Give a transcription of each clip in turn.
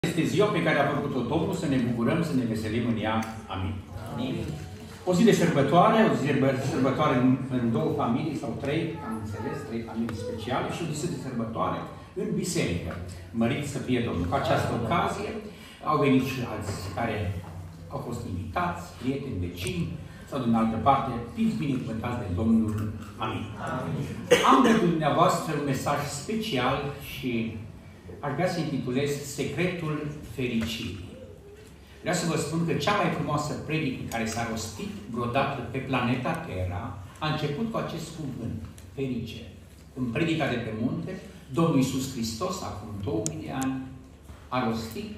Este ziua pe care a făcut-o Domnul, să ne bucurăm, să ne veselim în ea. Amin. Amin. O zi de sărbătoare, o zi de sărbătoare în două familii sau trei, am înțeles, trei familii speciale și o zi de sărbătoare în biserică. Mărit să fie Domnul. Cu această ocazie au venit și alții care au fost invitați, prieteni, vecini sau din altă parte, fiți binecuvântați de Domnul. Amin. Amin. Am pentru dumneavoastră un mesaj special și aș vrea să intitulez Secretul Fericirii. Vreau să vă spun că cea mai frumoasă predică care s-a rostit vreodată pe planeta Terra a început cu acest cuvânt, ferice. În predica de pe munte, Domnul Iisus Hristos, acum 2000 de ani, a rostit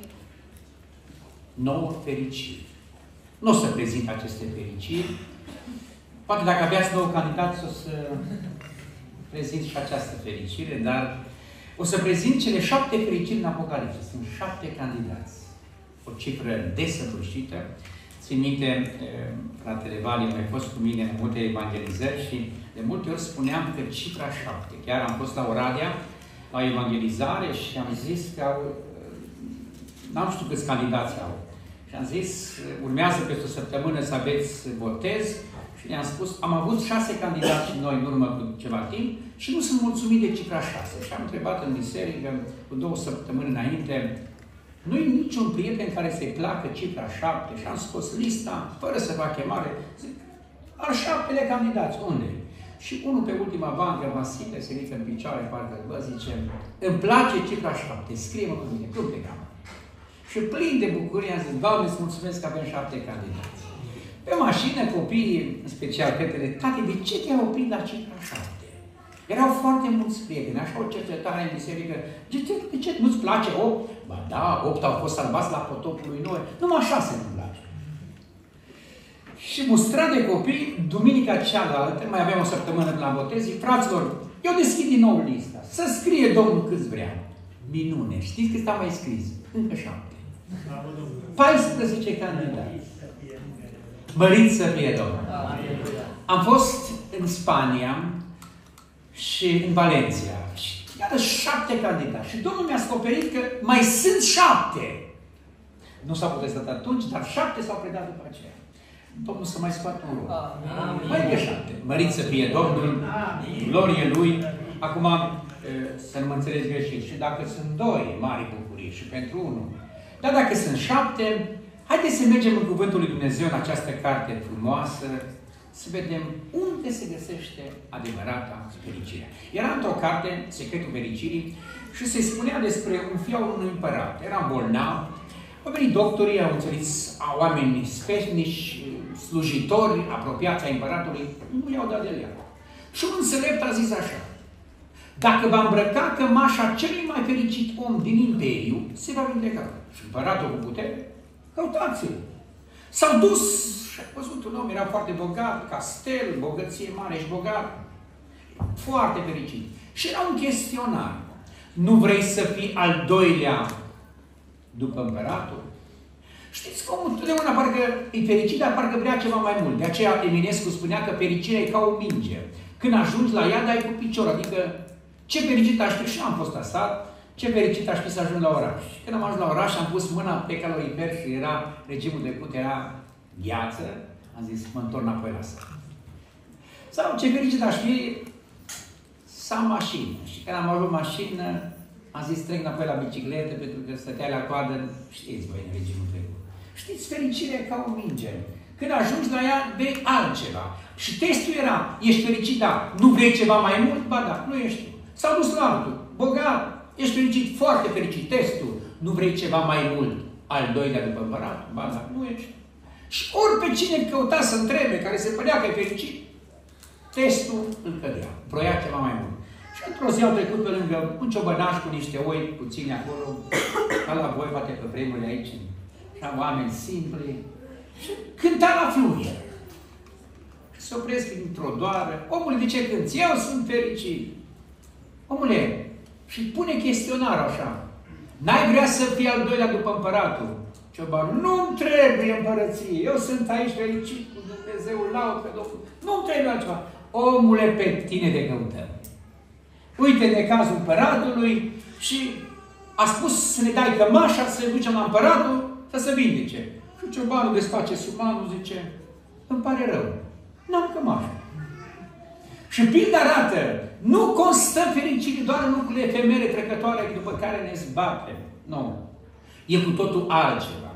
9 fericiri. Nu o să prezint aceste fericiri. Poate dacă aveați 9 candidați, o să prezint și această fericire, dar o să prezint cele 7 fericiri în Apocalipsă. Sunt 7 candidați. O cifră desăvârșită. Țin minte, fratele Vali a mai fost cu mine în multe evangelizări și de multe ori spuneam că cifra 7. Chiar am fost la Oradea, la evangelizare și am zis că n-am știut câți candidați au. Și am zis, urmează peste o săptămână să aveți botez. Și le-am spus, am avut 6 candidați și noi în urmă cu ceva timp și nu sunt mulțumit de cifra 6. Și am întrebat în biserică, cu 2 săptămâni înainte, nu-i niciun prieten care să-i placă cifra 7 și am scos lista, fără să fac chemare, zic, al 7-lea candidați, unde? Și unul pe ultima bancă, Vasile, se ridică în picioare, parcă bă, zice, îmi place cifra 7, scrie-mă cu mine, cum te cheamă? Și plin de bucurie am zis, Doamne, îți mulțumesc că avem 7 candidați. Pe mașină, copiii, în special fetele, tati, de ce te-ai oprit la cifra 7? Erau foarte mulți prieteni, așa o cercetare în biserică. De ce nu-ți place 8? Ba da, 8 au fost salvați la potopul lui Noe. Numai 6 nu-mi place. Și mustrat de copii, duminica cealaltă, mai aveam o săptămână la botez, fraților, eu deschid din nou lista. Să scrie Domnul câți vrea. Minune. Știți cât am mai scris? Încă 7. 14 candidați. Mărit să fie Domnul. Am fost în Spania și în Valencia. Și iată 7 candidați. Și Domnul mi-a descoperit că mai sunt 7. Nu s-a protestat atunci, dar 7 s-au predat după aceea. Domnul să mai scoată un rol. Mai e 7. Mărit să fie Domnul. Glorie Lui. Acum, să nu mă înțeles greșit. Și dacă sunt 2, mari bucurii și pentru 1. Dar dacă sunt 7, haideți să mergem în Cuvântul lui Dumnezeu în această carte frumoasă, să vedem unde se găsește adevărata fericire. Era într-o carte, Secretul Fericirii, și se spunea despre un fiu al unui împărat. Era bolnav, au venit doctorii, au înțeles oameni sfetnici, slujitori, apropiați ai împăratului, nu i-au dat de leac. Și un înțelept a zis așa, dacă va îmbrăca cămașa celui mai fericit om din imperiu, se va vindeca. Și împăratul cu putere, căutați-l. S-au dus și a văzut un om, era foarte bogat, castel, bogăție mare și bogat, foarte fericit. Și era un chestionar. Nu vrei să fii al doilea după împăratul? Știți cum întotdeauna parcă e fericit, dar parcă vrea ceva mai mult. De aceea Eminescu spunea că fericirea e ca o minge. Când ajungi la ea, dai cu picior. Adică ce fericit aș fi, și am fost asat, ce fericit aș fi să ajung la oraș. Când am ajuns la oraș, am pus mâna pe calorifer și era, regimul trecut era gheață. Am zis, mă întorc înapoi la sat. Sau ce fericit aș fi să am mașină. Și când am avut mașină, am zis, trec înapoi la bicicletă, pentru că stătea la coadă, știți voi, în regimul trecut. Știți, fericirea e ca o minge. Când ajungi la ea, vei altceva. Și testul era, ești fericit, da, nu vrei ceva mai mult? Ba da, nu ești. S-au dus la altul, bogat, ești fericit, foarte fericit, testul, nu vrei ceva mai mult? Al doilea după împărat? Ba da, nu ești. Și ori pe cine căuta să întrebe, care se părea că e fericit, testul îl cădea, vroia ceva mai mult. Și într-o zi au trecut pe lângă un ciobănaș cu niște oi puțini acolo, ca la voi, poate pe vremurile aici, și am oameni simpli, și cânta la fluier. Și se opresc într-o doară, omule, de ce cânti? Eu sunt fericit. Omule, și pune chestionarul așa, n-ai vrea să fii al doilea după împăratul? Ciobanul, nu-mi trebuie împărăție, eu sunt aici fericit cu Dumnezeu, laud pe Domnul, nu-mi trebuie altceva. Omule, pe tine de căutăm. Uite de cazul împăratului și a spus să ne dai cămașa, să ne ducem la împăratul, să se vindece. Și ciobanul desface sumanul, zice, îmi pare rău, n-am cămașă. Și pilda arată, nu constă fericire doar în lucrurile efemere trecătoare după care ne zbatem. Nu. E cu totul altceva.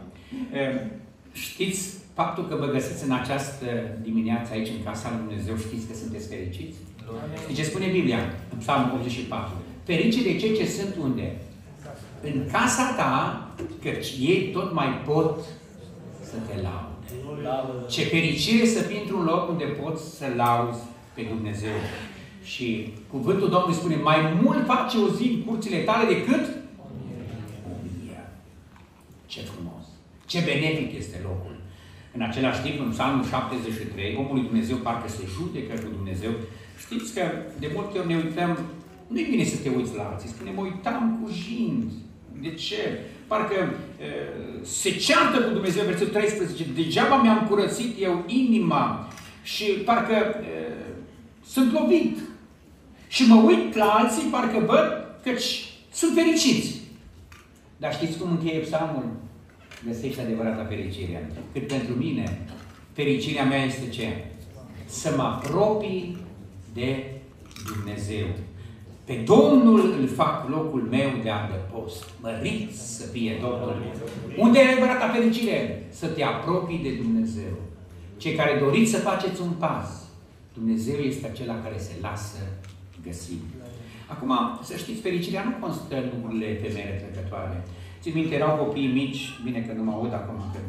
Știți faptul că vă găsiți în această dimineață aici în casa lui Dumnezeu, știți că sunteți fericiți? Și ce spune Biblia în Psalmul 84? Ferice de cei ce sunt unde? În casa ta, căci ei tot mai pot să te laude. Ce fericire să fii într-un loc unde poți să lauzi pe Dumnezeu. Și cuvântul Domnului spune, mai mult face o zi în curțile tale decât o mie. Ce frumos! Ce benefic este locul! În același timp, în Psalmul 73, omul lui Dumnezeu parcă se judecă cu Dumnezeu. Știți că de multe ori ne uităm, nu-i bine să te uiți la alții, spune, mă uitam cu jind. De ce? Parcă se ceartă cu Dumnezeu, versetul 13, degeaba mi-am curățit eu inima și parcă sunt lovit. Și mă uit la alții, parcă văd că sunt fericiți. Dar știți cum încheie Psalmul? Găsești adevărata fericire. Cât pentru mine, fericirea mea este ce? Să mă apropii de Dumnezeu. Pe Domnul îl fac locul meu de adăpost. Mărit să fie Domnul. Unde e adevărata fericire? Să te apropii de Dumnezeu. Cei care doriți să faceți un pas, Dumnezeu este acela care se lasă găsit. Acum, să știți, fericirea nu constă în lucrurile efemere trecătoare. Țin minte, erau copiii mici, bine că nu mă aud acum, că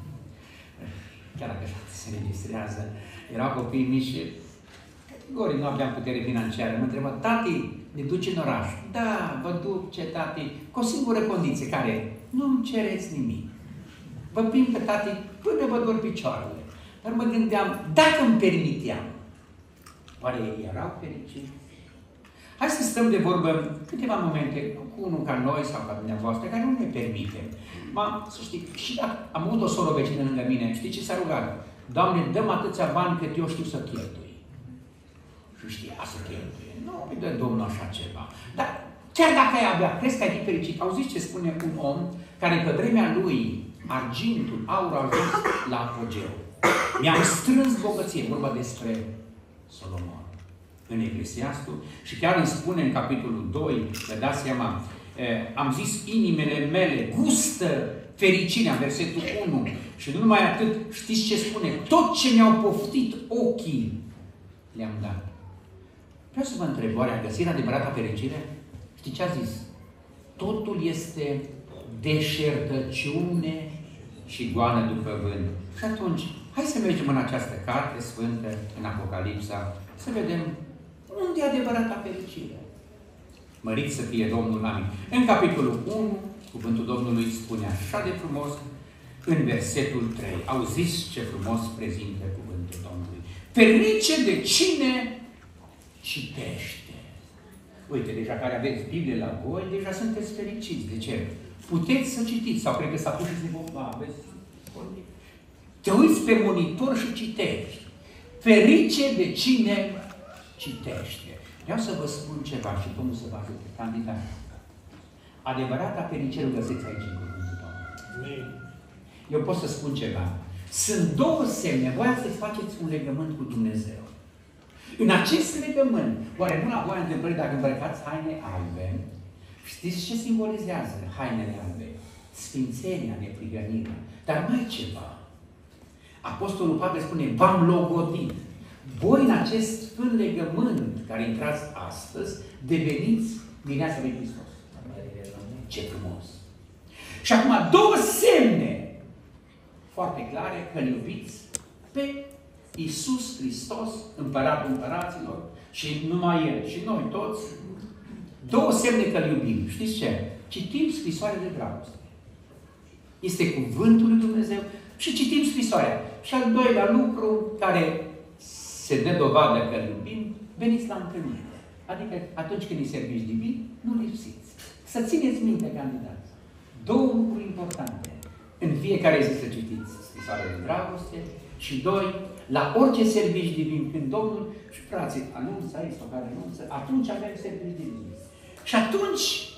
chiar dacă se registrează, erau copiii mici și categoric nu aveam putere financiară. Mă întreba, tati, ne duci în oraș? Da, vă duc, ce tati, cu o singură condiție, care nu-mi cereți nimic. Vă prind pe tati până vă dor picioarele. Dar mă gândeam, dacă îmi permiteam, oare ei erau fericiți? Hai să stăm de vorbă câteva momente cu unul ca noi sau ca dumneavoastră, care nu ne permitem. Să știi, și dacă am avut o soră vecină lângă mine, știi ce s-a rugat? Doamne, dă-mi atâția bani cât eu știu să cheltui. Și știa să cheltuie. Nu îi dă Domnul așa ceva. Dar chiar dacă ai avea, crezi că ai fi fericit? Auziți ce spune un om care pe vremea lui, argintul, aurul a ajuns la apogeu. Mi-am strâns bogăție, vorba despre Solomon. În Eclesiastul și chiar îmi spune în capitolul 2, vă dați seama, am zis, inimile mele gustă fericirea, în versetul 1. Și nu numai atât, știți ce spune? Tot ce mi-au poftit ochii, le-am dat. Vreau să vă întreb, oare a găsit adevărata fericire? Știți ce a zis? Totul este deșertăciune și goană după vânt. Și atunci, hai să mergem în această carte sfântă, în Apocalipsa, să vedem unde e adevărata fericire. Mărit să fie Domnul, amin. În capitolul 1, cuvântul Domnului spune așa de frumos, în versetul 3. Auziți ce frumos prezintă cuvântul Domnului. Ferice de cine citește. Uite, deja care aveți Biblie la voi, deja sunteți fericiți. De ce? Puteți să citiți. Sau cred că s-a pus și zic, aveți... Te uiți pe monitor și citești. Ferice de cine citește. Vreau să vă spun ceva și Domnul să vă ajute. Candidat. Adevărata fericire o găsiți aici în cuvântul Domnului. Eu pot să spun ceva. Sunt două semne. Voia să faceți un legământ cu Dumnezeu. În acest legământ, oare nu la voia întâmplării dacă îmbrăcați haine albe, știți ce simbolizează hainele albe? Sfințenia, neprihănirea. Dar mai ceva. Apostolul Pavel spune, v-am logodit. Voi în acest sfânt legământ care intrați astăzi, deveniți mireasa lui Hristos. Ce frumos! Și acum două semne foarte clare că îl iubiți pe Iisus Hristos, Împăratul Împăraților, și numai El, și noi toți, două semne că îl iubim. Știți ce? Citim scrisoarea de dragoste. Este cuvântul lui Dumnezeu și citim scrisoarea. Și al doilea lucru care se dă dovadă că îl iubim, veniți la întâlnire. Adică atunci când îi serviți divin, nu lipsiți. Să țineți minte, candidați. Două lucruri importante. În fiecare zi să citiți scrisoarea de dragoste și doi, la orice servici divin, când Domnul și frații anunță aici sau care anunță, atunci avem servici divin. Și atunci,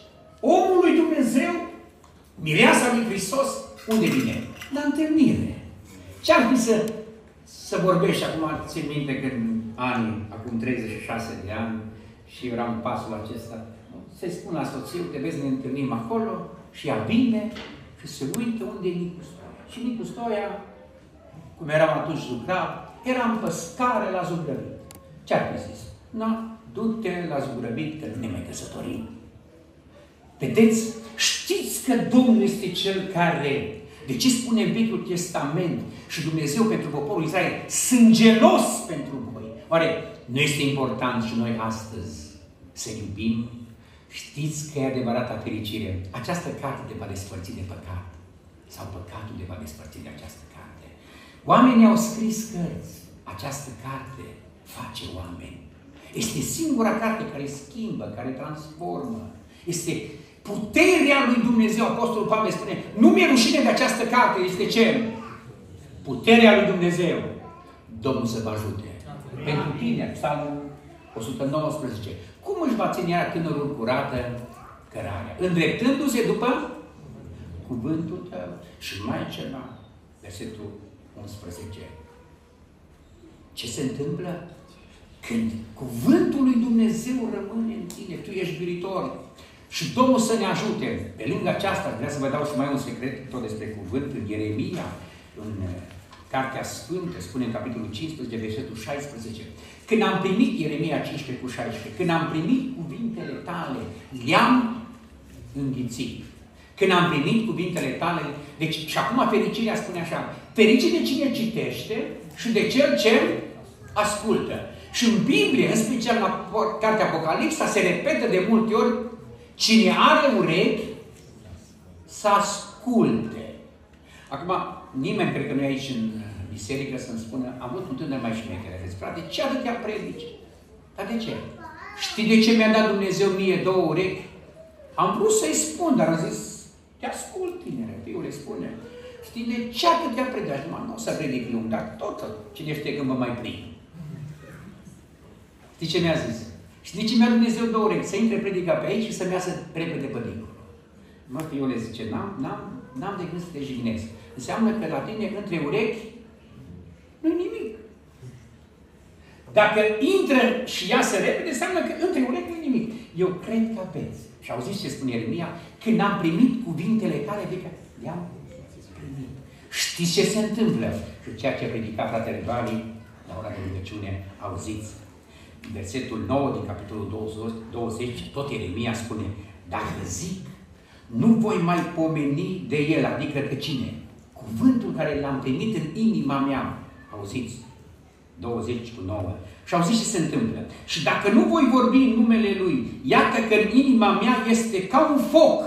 Omul lui Dumnezeu, mireasa lui Hristos, unde vine? La întâlnire. Ce-ar fi să vorbești acum, țin minte când acum 36 de ani, și eram în pasul acesta, să-i spun la soție, trebuie să ne întâlnim acolo, și ea vine și se uită unde e Nicu Stoia. Și Nicu Stoia, cum eram atunci lucrat, eram pe scară la zugrăvit. Ce-ar fi zis? Na, du-te la zugrăvit, că nu ne mai căsătorim. Vedeți? Știți că Domnul este Cel care, de ce spune în Vechiul Testament și Dumnezeu pentru poporul Israel, sunt gelos pentru voi? Oare nu este important și noi astăzi să iubim? Știți că e adevărata fericire. Această carte te va despărți de păcat. Sau păcatul te va despărți de această carte. Oamenii au scris cărți. Această carte face oameni. Este singura carte care schimbă, care transformă. Este puterea lui Dumnezeu. Apostolul Pavel spune, nu mi-e rușine de această carte. Este ce? Puterea lui Dumnezeu. Domnul să vă ajute. Pentru tine, Psalmul 119. Cum își va ține tânărul curată cărarea? Îndreptându-se după cuvântul tău. Și mai ceva, versetul 11. Ce se întâmplă? Când cuvântul lui Dumnezeu rămâne în tine, tu ești iubitor. Și Domnul să ne ajute. Pe lângă aceasta, vreau să vă dau și mai un secret tot despre cuvântul Ieremia, în Cartea Sfântă, spune în capitolul 15, versetul 16. Când am primit, Ieremia 15 cu 16, când am primit cuvintele tale, le-am înghițit. Când am primit cuvintele tale, deci, și acum fericirea spune așa, fericit de cine citește și de cel ce ascultă. Și în Biblie, în special la Cartea Apocalipsa, se repetă de multe ori, cine are urechi, să asculte. Acum, nimeni, cred că nu e aici în biserică să-mi spună, am avut un tânăr mai șmecher, zis, frate, ce atâtea predici? Dar de ce? Știi de ce mi-a dat Dumnezeu mie 2 urechi? Am vrut să-i spun, dar am zis, te ascult, tinere, fiule, spune. Știi de ce atâtea predici? Nu o să predic lung, dar tot, cine știe când mă mai prind. Știi ce mi-a zis? Știi de ce mi-a Dumnezeu 2 urechi? Să intre predica pe aici și să-mi iasă repede pe dincolo. Mă, fiule, zice, n-am de gând să te jignesc. Înseamnă că la tine, între urechi, nu-i nimic. Dacă intră și iasă repede, înseamnă că între urechi nu-i nimic. Eu cred că aveți. Și auziți ce spune Ieremia? Când am primit cuvintele tale, le-am primit. Știți ce se întâmplă? Și ceea ce predica fratele Vali la ora de rugăciune, auziți. Versetul 9 din capitolul 20, tot Ieremia spune, dacă zic, nu voi mai pomeni de el, adică că cine? Cuvântul care l-am primit în inima mea. Auziți? 20:9. Și auziți ce se întâmplă. Și dacă nu voi vorbi în numele Lui, iată că în inima mea este ca un foc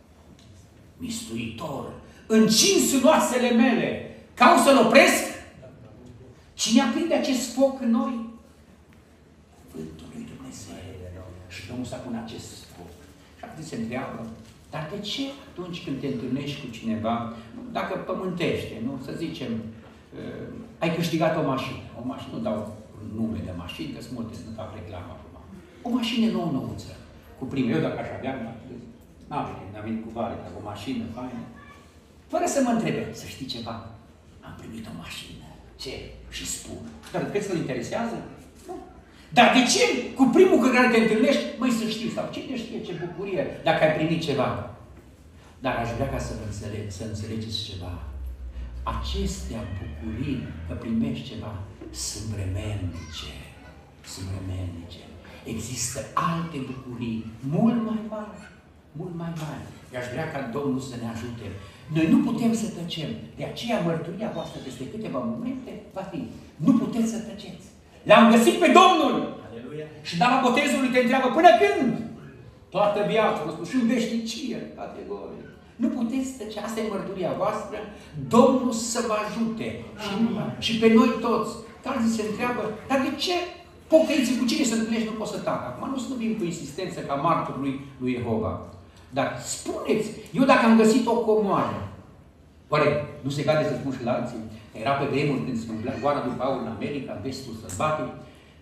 mistuitor, încins în oasele mele. Cau să-l opresc? Cine aprinde acest foc în noi? Cuvântul lui Dumnezeu. Și Domnul s-a pus acest foc. Și atunci se întreabă, dar de ce atunci când te întâlnești cu cineva, dacă pământește, nu? Să zicem, ai câștigat o mașină. O mașină, nu dau nume de mașini, că sunt multe, să nu fac reclamă acum. O mașină nouă-nouță. Cu primul, eu dacă aș avea, n-am venit cu vale, dar o mașină faină. Fără să mă întrebe, să știi ceva, am primit o mașină. Ce? Și spun. Dar crezi că îl interesează? Nu. Dar de ce cu primul cu care te întâlnești, măi, să știi, sau cine știe ce bucurie dacă ai primit ceva? Dar aș vrea ca să înțelegeți ceva. Acestea bucurii că primești ceva sunt vremelnice. Sunt vremelnice. Există alte bucurii mult mai mari. Mult mai mari. Eu aș vrea ca Domnul să ne ajute. Noi nu putem să tăcem. De aceea mărturia voastră peste câteva momente va fi. Nu puteți să tăceți. L-am găsit pe Domnul! Aleluia. Și dama botezului te întreabă până când? Toată viața, vă spun, și în veșnicie, categorie. Nu puteți tăce, asta e mărturia voastră. Domnul să vă ajute. Și pe noi toți. Alții se întreabă, dar de ce pocăiții cu cine să întâlnești nu pot să tacă? Acum nu slăbim cu insistență ca martorul lui Jehova. Dar spuneți, eu dacă am găsit o comoară, oare nu se cade să spun și la alții? Era pe vremuri când se umblea goara lui Paul în America, în vestul sălbatic,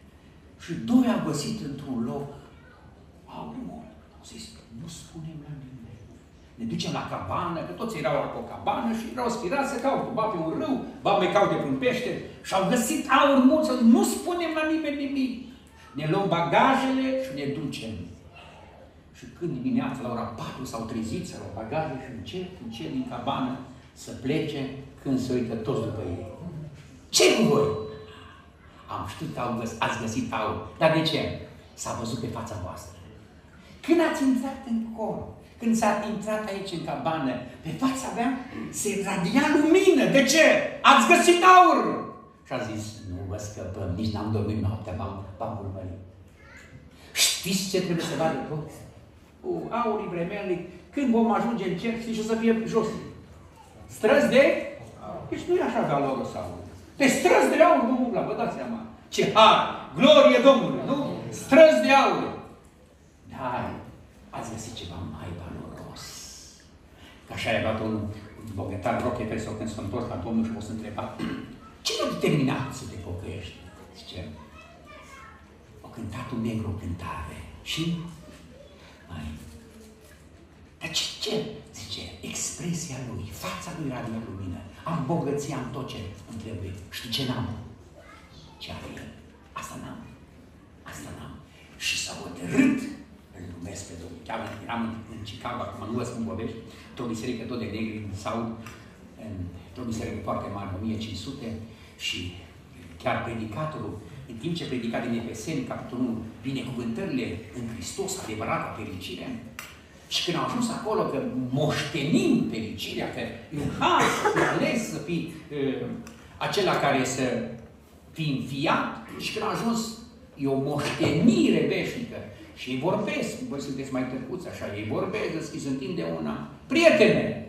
și 2 au găsit într-un loc aur mult. Au zis, nu spunem la nimic. Ne ducem la cabană, că toți erau la o cabană și erau spirați să caute. Ba pe un râu, ba mai caute pe un pește. Și au găsit aur mult, să nu spunem la nimeni nimic. Ne luăm bagajele și ne ducem. Și când dimineața, la ora 4, s-au trezit, să luau bagajele și încet din cabană să plece, când se uită toți după ei. Ce cu voi? Am știut că ați găsit aur. Dar de ce? S-a văzut pe fața voastră. Când ați intrat în cor, când s-a intrat aici în cabană, pe fața mea se radia lumină. De ce? Ați găsit aur! Și a zis, nu vă scăpăm, nici n-am dormit noaptea, v-am urmărit. Știți ce trebuie să vadă toți? Aurii vremelnic, când vom ajunge în cer, și o să fie jos. Străzi de? Deci nu e așa valoros aur. Pe străzi de aur vom umbla, vă dați seama. Ce har! Glorie Domnului, nu? Străzi de aur. Dar ați găsit ceva mai valoros. Că așa i-a dat un bogătar Rockefeller sau când s-a întors la Domnul și o să întreba, ce te-a determinat să te pocăiești? Zice, a cântat un negru o cântare. Și? Mai. Dar ce? Zice, expresia lui, fața lui era de lumină. Am bogăție, am tot ce îmi trebuie. Știi ce n-am? Ce are el? Asta n-am. Asta n-am. Și s-a hotărât, îl numesc pe Domnul. Chiar eram în Chicago, acum nu vă spun povești, într-o biserică tot de negri din Saud, într-o biserică foarte mare, 1500, și chiar predicatorul, în timp ce predica din Efeseni, capitolul 1, binecuvântările în Hristos, adevărata fericire, și când au ajuns acolo că moștenim fericirea, că e un har să fii ales, să fii acela care să fii înfiat, și când au ajuns, e o moștenire veșnică. Și ei vorbesc, voi sunteți mai tăcuți așa, ei vorbesc, deschis, întinde una. Prietene,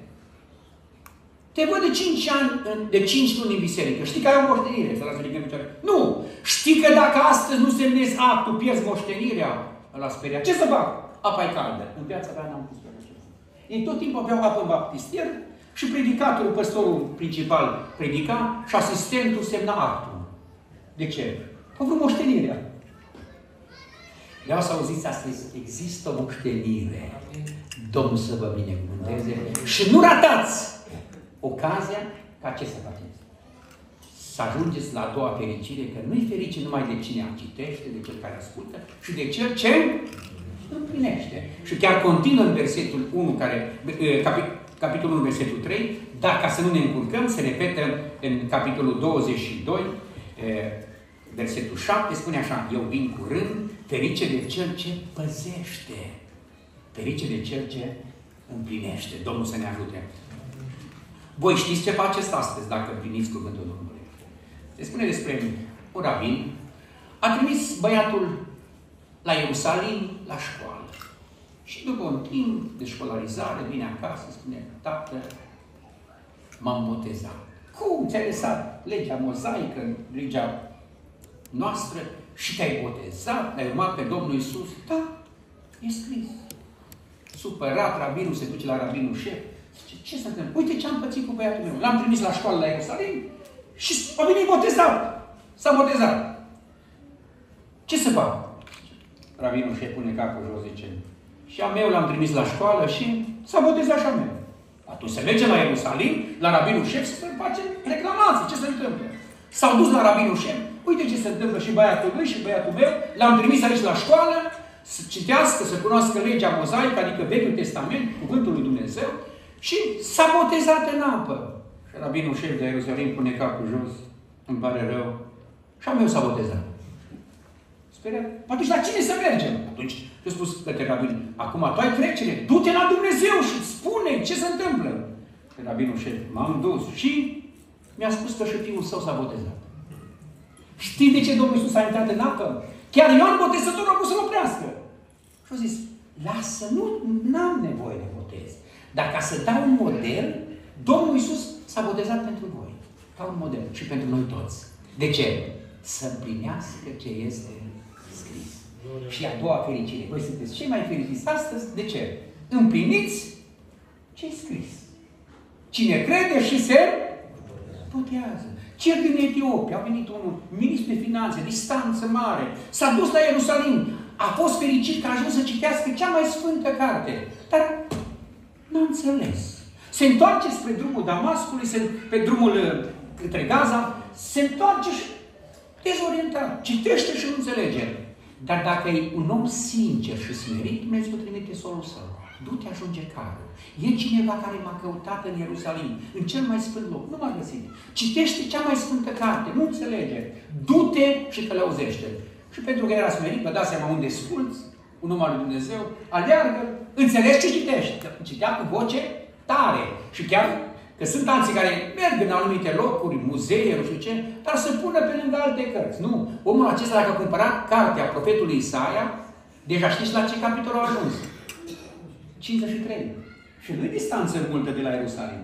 te văd de 5 luni în biserică. Știi că ai o moștenire? Să lasă în picioare. Nu! Știi că dacă astăzi nu semnezi actul, pierzi moștenirea? Ăla speria. Ce să fac? Apa e caldă. În viața mea n-am pus pe așa. Ei tot timpul aveau apă în baptistier și predicatorul, păstorul principal predica și asistentul semna actul. De ce? Au vrut moștenirea. Vreau să auziți astăzi, există o moștenire. Domnul să vă binecuvânteze și nu ratați ocazia ca ce să faceți? Să ajungeți la a doua fericire, că nu-i ferice numai de cine citește, de cel care ascultă, și de cel ce împlinește. Și chiar continuă în versetul 1, capitolul 1, versetul 3, dar ca să nu ne încurcăm, se repetă în capitolul 22, versetul 7, spune așa, eu vin curând, ferice de cel ce păzește, ferice de cel ce împlinește. Domnul să ne ajute. Voi știți ce faceți astăzi dacă împliniți cuvântul Domnului. Se spune despre un rabin, a trimis băiatul la Ierusalim la școală. Și după un timp de școlarizare vine acasă, spune, tată, m-am botezat. Cum ți-ai lăsat legea mozaică, legea noastră și te-ai botezat, te-ai urmat pe Domnul Iisus? Da, e scris. Supărat, rabinul se duce la rabinul șef. Zice, ce se întâmplă? Uite ce am pățit cu băiatul meu. L-am trimis la școală la Ierusalim și a venit botezat. S-a botezat. Ce să fac? Rabinul șef pune capul jos, zice, și a meu l-am trimis la școală și s-a botezat și a meu. Atunci se merge la Ierusalim, la rabinul șef, să face reclamații. Ce se întâmplă? S-au dus la rabinul șef. Uite ce se întâmplă și băiatul lui și băiatul meu. L-am trimis aici la școală să citească, să cunoască legea mozaică, adică Vechiul Testament, Cuvântul lui Dumnezeu, și s-a botezat în apă. Și rabinul șef de Ierusalim pune capul jos, îmi pare rău, și a meu s-a botezat. Speriat. Atunci la cine să mergem? Atunci i-a spus către rabin, acum tu ai trecere, du-te la Dumnezeu și spune ce se întâmplă. Și rabinul șef, m-am dus și mi-a spus că și fiul său s-a botezat. Știi de ce Domnul Iisus a intrat în apă? Chiar Ioan Botezătorul a vrut să-l oprească. Și a zis, lasă, n-am nevoie de botez. Dar ca să dau un model, Domnul Iisus s-a botezat pentru voi. Ca un model și pentru noi toți. De ce? Să împlinească ce este scris. Și a doua fericire. Voi sunteți cei mai fericiți astăzi. De ce? Împliniți ce e scris. Cine crede și se botează. Cel din Etiopia, a venit unul, ministru de finanțe, distanță mare, s-a dus la Ierusalim, a fost fericit că a ajuns să citească cea mai sfântă carte. Dar n-a înțeles. Se întoarce spre drumul Damascului, pe drumul către Gaza, se întoarce și dezorientat. Citește și nu înțelege. Dar dacă e un om sincer și smerit, Dumnezeu trimite solul său. Du-te, ajunge carul. E cineva care m-a căutat în Ierusalim, în cel mai sfânt loc. Nu m-a găsit. Citește cea mai sfântă carte. Nu înțelege. Du-te și călăuzește. Și pentru că era smerit, vă dați seama unde sculți, un om al lui Dumnezeu, aleargă, înțelegi ce citești. Citea cu voce tare. Și chiar că sunt alții care merg în anumite locuri, muzee, nu știu ce, dar se pună pe lângă alte cărți. Nu. Omul acesta, dacă a cumpărat cartea profetului Isaia, deja știți la ce capitol a ajuns? 53. Și nu-i distanță multă de la Ierusalim.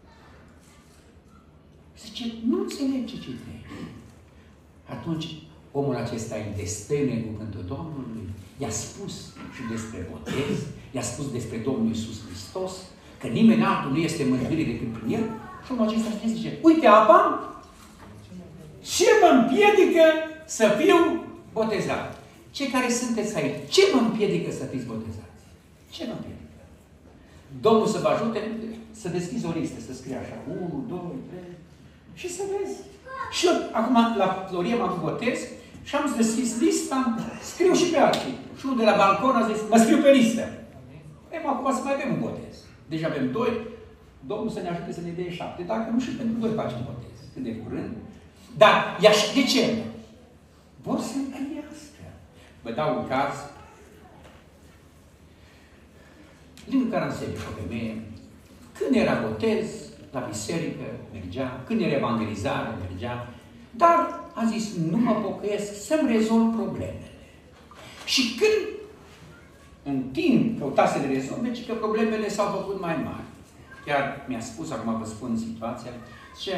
Zice, nu înțeleg ce citești. Atunci, omul acesta îi destăine cuvântul Domnului, i-a spus și despre botez, i-a spus despre Domnul Iisus Hristos, că nimeni altul nu este mântuire decât prin El. Și omul acesta zice, uite apa, ce mă împiedică să fiu botezat? Cei care sunteți aici, ce mă împiedică să fiți botezați? Ce mă împiedică? Domnul să vă ajute să deschizi o listă, să scrie așa, 1, 2, 3, și să vezi. Și eu, acum, la Florie m-am făcut botez și am deschis lista, scriu și pe alții. Și unul de la balcon a zis, mă scriu pe listă. Acum să mai avem un botez. Deja avem 2, Domnul să ne ajute să ne dea 7. Dacă nu, și pentru 2 facem botez. Cât de curând. Dar, de ce? Vor să întâlnească. Vă dau un caz. Lângă Caransebeș, o femeie, când era botez, la biserică, mergea, când era evangelizare, mergea, dar a zis, nu mă pocăiesc să-mi rezolv problemele. Și când în timp căuta să le rezolve, ci că problemele s-au făcut mai mari. Chiar mi-a spus, acum vă spun situația, zice,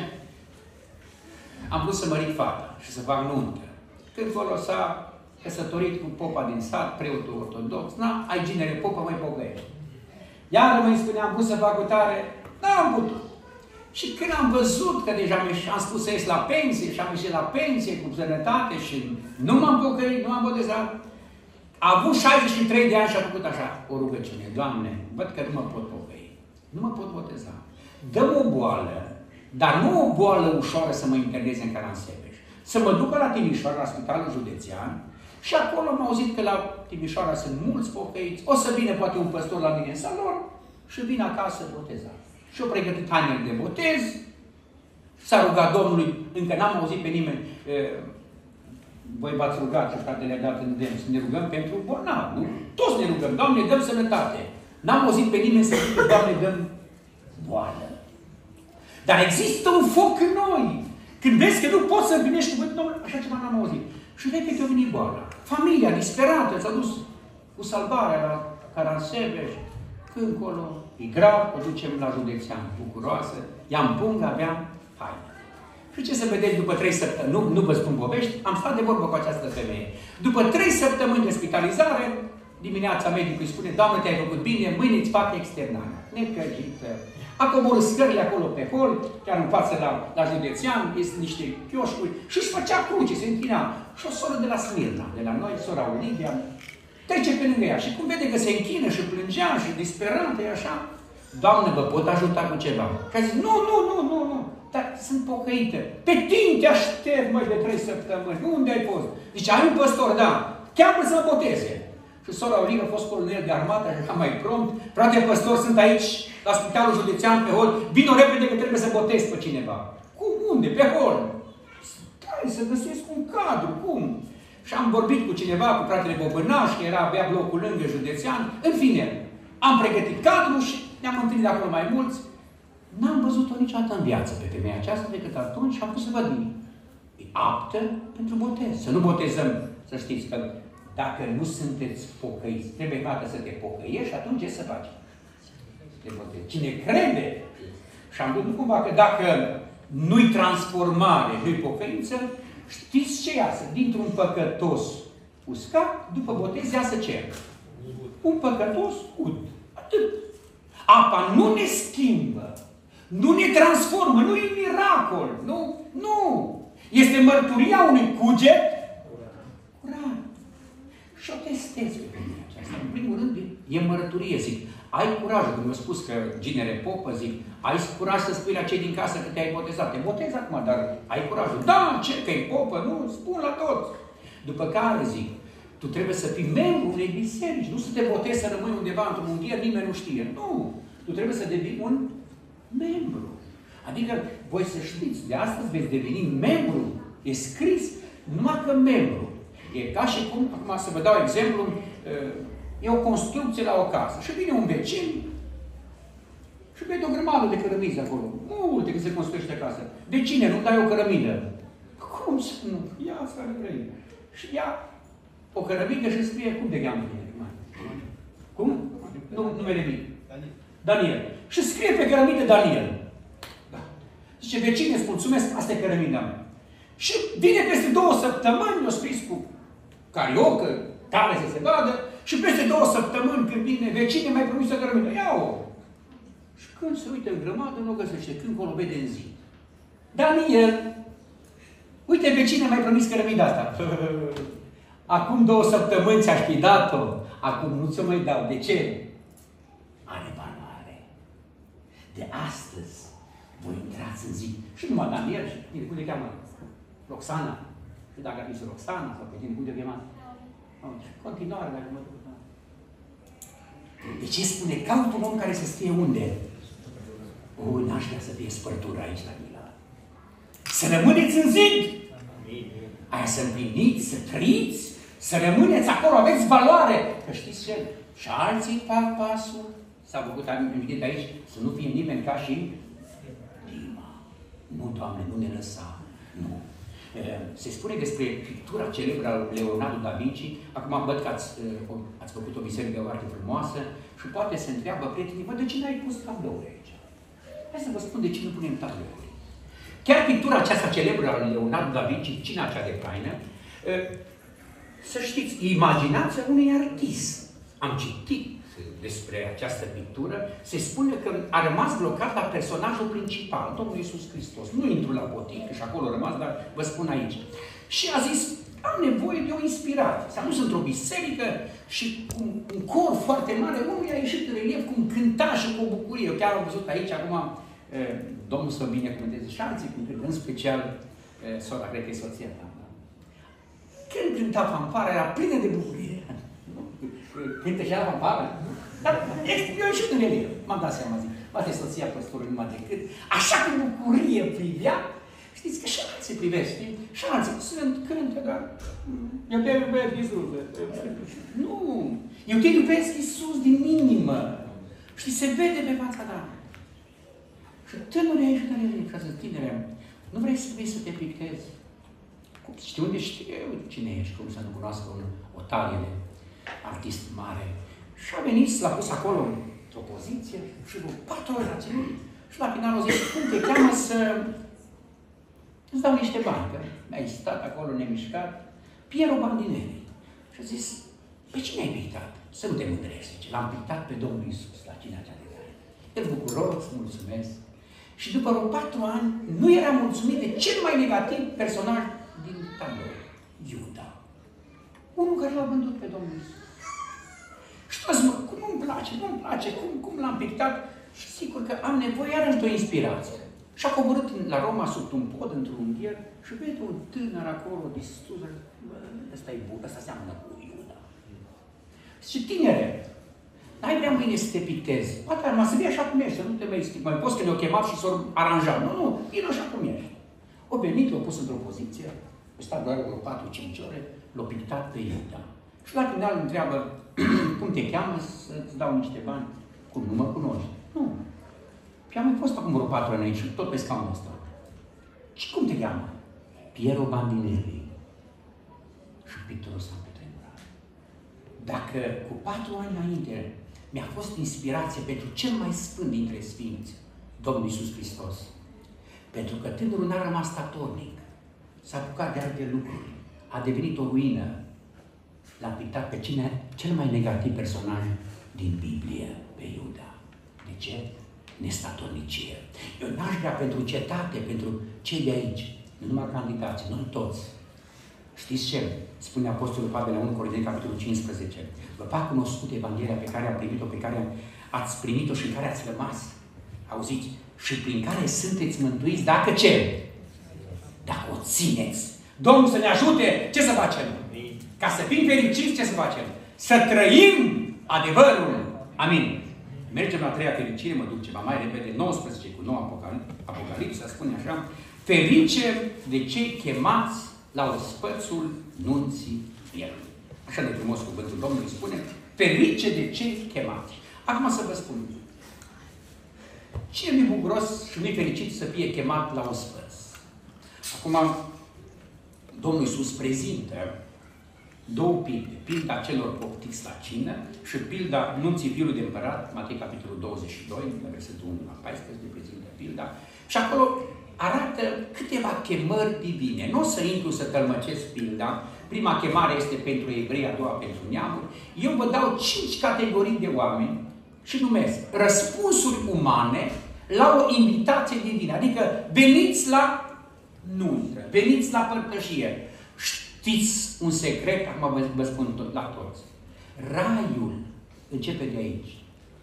am vrut să mărit fata și să fac nuntă. Când folosa căsătorit cu popa din sat, preotul ortodox, na, ai ginere popa, mai pocăiești. Iar mă spunea, am vrut să fac tare, n-am putut. Și când am văzut că deja am spus să ies la pensie și am ieșit la pensie cu sănătate și nu m-am pocăit, nu m-am botezat, a avut 63 de ani și a făcut așa o rugăciune. Doamne, văd că nu mă pot pocăi. Nu mă pot boteza. Dă-mi o boală, dar nu o boală ușoară să mă interneze în Caransebeș. Să mă ducă la Timișoara, la Spitalul Județean, și acolo am auzit că la Timișoara sunt mulți pocăiți. O să vină poate un păstor la mine în salon și vin acasă botezat. Și-o pregătit hainele de botez, s-a rugat Domnului, încă n-am auzit pe nimeni, voi v-ați rugat și fratele a dat în demn, să ne rugăm pentru bolnav, nu? Toți ne rugăm, Doamne, dăm sănătate. N-am auzit pe nimeni să zică, Doamne, dăm boală. Dar există un foc în noi. Când vezi că nu poți să împlinești cuvântul Domnului, așa ceva n-am auzit. Și repede a venit boala. Familia disperată, s-a dus cu salvarea la Caransebeș, când colo, e grav, o ducem la Județean, bucuroasă, i-am pungă, aveam haine. Și ce să vedeți după 3 săptămâni, nu vă spun povești, am stat de vorbă cu această femeie. După 3 săptămâni de spitalizare, dimineața medicul îi spune, Doamne, te-ai făcut bine, mâine îți fac externarea. Necăjită. A coborât scările acolo pe hol, chiar în față la Județean, este niște chioșcuri, și își făcea cruce, se închina. Și o soră de la Smirna, de la noi, sora Olivia, trece pe lângă ea. Și cum vede că se închină și plângea și disperată, e așa, Doamne, vă pot ajuta cu ceva? Și a zis, nu, dar sunt pocăită. Pe tine te aștept, măi, de 3 săptămâni. Unde ai fost? Zice, ai un păstor, da. Cheamă să mă boteze. Și sora Olivia a fost colonel de armată, așa mai prompt. Frate păstor, sunt aici, la Spitalul Județean, pe hol. Vino repede că trebuie să botez pe cineva. Cum? Unde? Pe hol. Stai să găsesc un cadru. Cum? Și am vorbit cu cineva, cu fratele Bobănaș, că era abia blocul lângă Județean. În fine, am pregătit cadrul și ne-am întâlnit acolo mai mulți. N-am văzut-o niciodată în viață pe femeia aceasta decât atunci și am pus să văd. E aptă pentru botez. Să nu botezăm, să știți că dacă nu sunteți pocăiți, trebuie ca să te pocăiești și atunci ce să faci? Te botezi. Cine crede, și am văzut cumva că dacă nu-i transformare, nu-i pocăință, știți ce iasă? Dintr-un păcătos uscat, după botez iasă ce? Un păcătos ud. Atât. Apa nu ne schimbă, nu ne transformă, nu e miracol, nu. Este mărturia unui cuget curat. Și o testez pe mine aceasta. În primul rând, e mărturie, zic. Ai curajul, când mi-a spus că ginere popă, zic, ai curaj să spui la cei din casă că te-ai botezat. Te botezi acum, dar ai curajul. Da, ce, că e popă? Nu, spun la toți. După care, zic, tu trebuie să fii membru unei biserici, nu să te botezi, să rămâi undeva într-un ungher, nimeni nu știe. Nu, tu trebuie să devii un membru. Adică, voi să știți, de astăzi veți deveni membru. E scris, numai că membru. E ca și cum, acum să vă dau exemplu, e o construcție la o casă și vine un vecin și vede o grămadă de cărămizi acolo. Multe când se construiește casă. Vecine, nu dai o cărămidă. Cum să nu? Ia asta le vrei. Și ia o cărămidă și scrie, cum te cheamă? Cum? Numele mic. Daniel. Și scrie pe cărămidă Daniel. Da. Zice, vecine, îți mulțumesc, asta e cărămida mea. Și vine peste 2 săptămâni, o scris cu cariocă, tare să se vadă, și peste 2 săptămâni, când vine vecine, mai promis o cărămidă. Ia-o! Și când se uită în grămadă, nu o găsește. Când o vede în zi. Daniel! Uite, vecine, mai promis cărămida asta. Acum 2 săptămâni ți-aș fi dat-o. Acum nu ți-o mai dau. De ce? Are valoare. De astăzi voi intrați în zi. Și numai Daniel, și tine, cum te cheamă? Roxana. Și dacă ar fi Roxana, sau pe tine, cum te cheamă? Continuare, dacă mă duc. De ce spune? Caut un om care să stie unde? N-aș vrea să fie spărtură aici la Mila. Să rămâneți în zid! Aia să împliniți, să trăiți, să rămâneți acolo, aveți valoare. Că știți ce? Și alții fac pasul. S-a făcut amintit aici să nu fie nimeni ca și Dima. Nu, Doamne, nu ne lăsa. Nu. Se spune despre pictura celebră a Leonardo da Vinci. Acum văd că ați făcut o biserică foarte frumoasă și poate se întreabă prietenii, de ce n-ai pus tablouri aici? Hai să vă spun de ce nu punem tablouri. Chiar pictura aceasta celebră a Leonardo da Vinci, cina cea de taină, să știți, imaginația unui artist. Am citit despre această pictură, se spune că a rămas blocat la personajul principal, Domnul Iisus Hristos. Nu intru la botică și acolo a rămas, dar vă spun aici. Și a zis, am nevoie de o inspirație. S-a dus într-o biserică și cu un cor foarte mare, unul i-a ieșit în relief cum cânta și cu o bucurie. Eu chiar am văzut aici, acum, Domnul să binecuvânteze și alții, în special sora, cred că e soția ta. Când cânta fanfara, era plină de bucurie. Cântă și la fanfară. Dar eu am ieșit în relief. M-am dat seama, zic, bate soția păstorului numai decât. Așa cu bucurie privea. Știți că și alții privești, știi? Și alții sunt, cântă, dar eu te iubesc, Iisuse. Nu! Eu te iubesc, Iisus, din inimă. Știi, se vede pe fața ta. Și tânărul a ieșit în relief și a zis, tinere, nu vrei să vii să te pictezi? Știi unde știu cine ești, cum să nu cunoască o talie de artist mare. Și a venit, l-a pus acolo într-o poziție și vreo 4 ore a ținut. Și la final o zice, cum te cheamă să îți dau niște bani, că ai stat acolo nemișcat. Piero Bandinelli. Și a zis, pe cine ai pictat? Să nu te mândrești, zice. L-am pictat pe Domnul Iisus la cina cea de tare. El bucuros, mulțumesc. Și după vreo 4 ani, nu era mulțumit de cel mai negativ personaj din tablou. Iuda. Unul care l-a vândut pe Domnul Iisus. Și toți mă, cum nu-mi place, cum l-am pictat? Și sigur că am nevoie iar într-o inspirație. Și a coborât la Roma sub un pod, într-un ungher, și vede un tânăr acolo, distus, ăsta e bun, ăsta seamănă cu Iuda. Și tinere, n-ai vrea mâine să te pictezi. Poate ar să vii așa cum ești, să nu te mai poți că ne-o chemat și s-o aranjat. Nu, vin așa cum ești. O venit, l-a pus într-o poziție, a stat doar vreo 4-5 ore, l-a pictat pe Iuda. Și la final îl întreabă, cum te cheamă, să-ți dau niște bani? Cum, nu mă cunoști? Nu. Păi am mai fost acum vreo 4 ani aici, tot pe scaunul ăsta. Și cum te cheamă? Piero Bandinelli. Și pictorul s-a petremurat. Dacă cu 4 ani înainte mi-a fost inspirație pentru cel mai sfânt dintre sfinți, Domnul Iisus Hristos, pentru că tânărul n-a rămas statornic, s-a apucat de alte lucruri, a devenit o ruină, l-a pictat pe cel mai negativ personaj din Biblie, pe Iuda. De ce? Nestatornicie. Eu n-aș vrea pentru cetate, pentru cei de aici, nu numai candidații, noi toți. Știți ce? Spune Apostolul Pavel la 1 Corinteni, capitolul 15. Vă fac cunoscut Evanghelia pe care am primit-o, pe care ați primit-o și în care ați rămas. Auziți? Și prin care sunteți mântuiți dacă ce? Dacă o țineți. Domnul să ne ajute, ce să facem? Ca să fim fericiți, ce să facem? Să trăim adevărul. Amin. Mergem la 3-a fericire, mă duc ceva mai repede, 19 cu 9 Apocalipsa, spune așa: ferice de cei chemați la ospățul nunții Mielului. Așa de frumos cuvântul Domnului spune, ferice de cei chemați. Acum să vă spun, cine nu-i bucuros și nu-i fericit să fie chemat la ospăț? Acum, Domnul Iisus prezintă două pilde. Pilda celor poftiți la cină și pilda nunții fiului de împărat, Matei capitolul 22, versetul 1 la 14, prezintă pilda. Și acolo arată câteva chemări divine. Nu o să intru să tălmăcesc pilda. Prima chemare este pentru evrei, a doua pentru neamuri. Eu vă dau 5 categorii de oameni și numesc răspunsuri umane la o invitație divină. Adică veniți la nuntă, veniți la părtășie. Știți un secret? Acum vă spun tot la toți. Raiul începe de aici.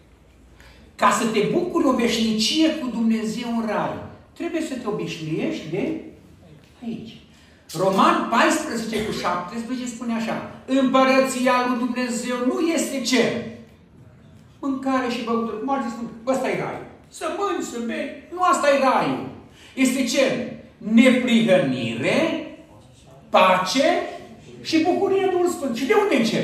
Ca să te bucuri o veșnicie cu Dumnezeu în rai, trebuie să te obișnuiești de aici. Roman 14 cu 17 spune așa: Împărăția lui Dumnezeu nu este ce? Mâncare și băutură. Cum ar spune? Ăsta e raiul. Să mânci, să bei. Nu, asta e raiul. Este ce? Neprihănire, pace și bucurie Duhul Sfânt. Și de unde încep?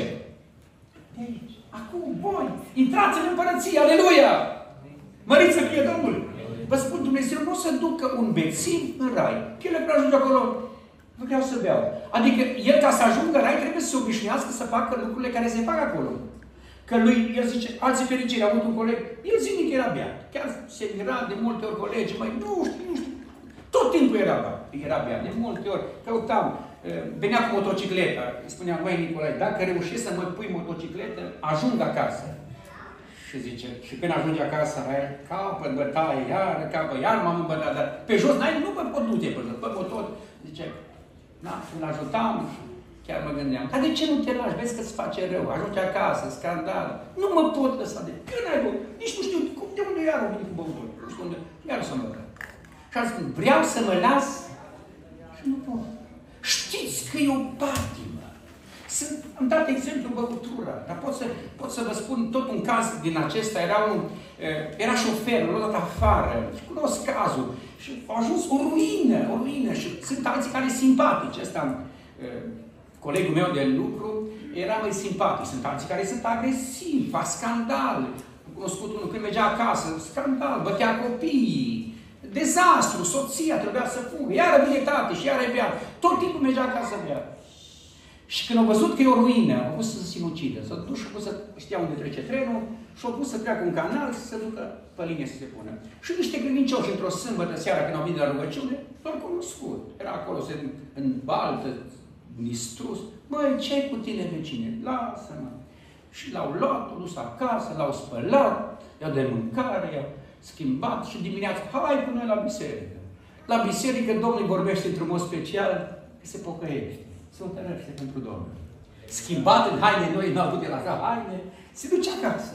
De aici. Acum, voi, intrați în împărăție, aleluia! Măriți să fie Domnul! Vă spun, Dumnezeu nu o să ducă un bețiv în rai. El când ajunge acolo, vreau să beau. Adică, el ca să ajungă în rai trebuie să se obișnuiască să facă lucrurile care se fac acolo. Că lui, el zice, alții fericiri, a avut un coleg, el zilnic era beat. Chiar se mira de multe ori colegi, măi, nu știu. Tot timpul era beat. De multe ori căutam. Venea cu motocicleta. Îi spuneam, măi Nicolae, dacă reușești să mă pui motocicletă, ajung acasă. Și zice, și când ajunge acasă, capă bătaie, iar m-am îmbătat, dar pe jos nu mă pot duce pe jos, pe motor. Zice, na, îl ajutam și chiar mă gândeam, dar de ce nu te lași? Vezi că-ți face rău, ajungi acasă, scandal. Nu mă pot lăsa de când ai băut. Nici nu știu de unde iar o venit cu băutură. Nu știu unde, iar să mă băgat. Și am spus, vreau să mă las și nu pot. Știți că e o patimă. Am dat exemplu băutura, dar pot să vă spun tot un caz din acesta. Era șoferul, l-a dat afară, și cunosc cazul. Și a ajuns o ruină. Și sunt alții care sunt simpatici. Ăsta, colegul meu de lucru, era mai simpatic. Sunt alții care sunt agresivi, fac scandal. Am cunoscut unul când mergea acasă, scandal, bătea copiii. Dezastru, soția trebuia să fugă, iară biletate și iară bea. Tot timpul mergea acasă să bea. Și când au văzut că e o ruină, au pus să se sinucidă. S-a dus și a pus să știa unde trece trenul și au pus să treacă un canal să se ducă pe linie să se pună. Și niște credincioși într-o sâmbătă seara când au venit la rugăciune, doar cunoscut. Era acolo în baltă, distrus. Măi, ce-i cu tine, vecine? Lasă-mă. Și l-au luat, l-au dus acasă, l-au spălat, i-au de mâncare, i-au schimbat și dimineața, hai cu noi la biserică. La biserică Domnul vorbește într-un mod special că se pocăiește. Se întărește pentru Domnul. Schimbat în haine noi, n-au avut de la haine, se duce acasă.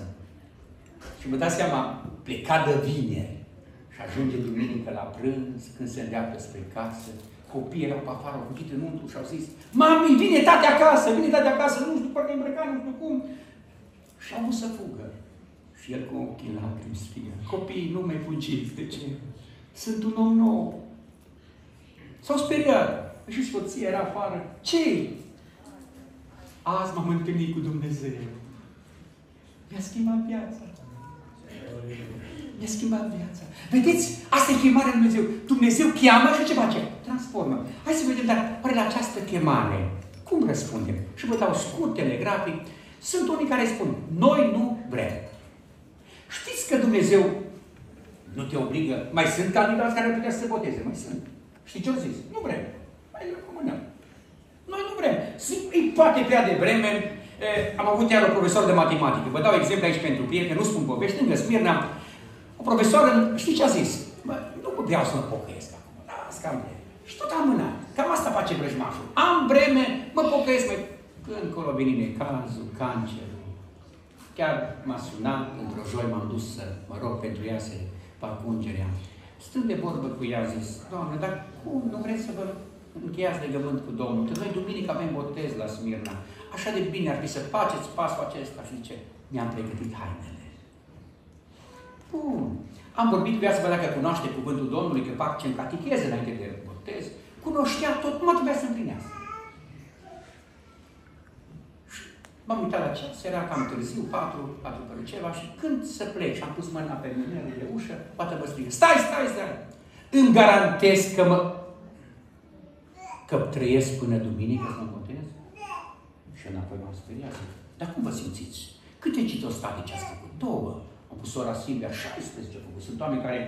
Și vă dați seama, pleca de vineri și ajunge duminică la prânz, când se îndreaptă spre casă, copiii erau pe afară, au fugit înăuntru și au zis, mami, vine tati acasă, nu știu, parcă îmbrăcat, nu știu cum. Și au vrut să fugă. Și el cu ochii în lacrimi strigă, copiii, nu mai fugiți, de ce? Sunt un om nou. S-au speriat. Și soția era afară. Ce-i? Azi m-am întâlnit cu Dumnezeu. Mi-a schimbat viața. Mi-a schimbat viața. Vedeți? Asta e chemarea lui Dumnezeu. Dumnezeu cheamă și ce face? Transformă. Hai să vedem, dar oare la această chemare, cum răspundem? Și vă dau scurt, telegrafic. Sunt unii care spun, noi nu vrem. Știți că Dumnezeu nu te obligă? Mai sunt candidați care putea să se boteze. Mai sunt. Știi ce au zis? Nu vrem. Mai rămânem. Noi nu vrem. E poate prea devreme. Am avut iar o profesoară de matematică. Vă dau exemplu aici pentru prieteni, nu spun povești, lângă Smirna. O profesoară, știi ce a zis? Nu vreau să mă pocăiesc acum. Las cam vreme. Și tot amânat. Cam asta face vrăjmașul. Am vreme, mă pocăiesc, când colo vine necazul, cancerul. Chiar m-a sunat, într-o joi m-am dus să mă rog pentru ea să fac ungerea. Stând de vorbă cu ea, a zis, Doamne, dar cum nu vreți să vă încheiați legământ cu Domnul? Că noi duminică avem botez la Smirna. Așa de bine ar fi să faceți pasul acesta. Și zice, mi-am pregătit hainele. Bun. Am vorbit cu ea să văd dacă cunoaște cuvântul Domnului, că fac ce-mi catecheze înainte de botez. Cunoștea tot, numai trebuia să împlinească. M-am uitat la ceas, era cam târziu, 4 fără ceva, și când să plec și am pus mâna pe mâinile de ușă, poate mă strigă, stai! Îmi garantez că trăiesc până duminică să mă botez? Și înapoi m-am speriat. Dar cum vă simțiți? Câte citostatice ați făcut? 2. Am pus ora Silvia, 16 făcut. Sunt oameni care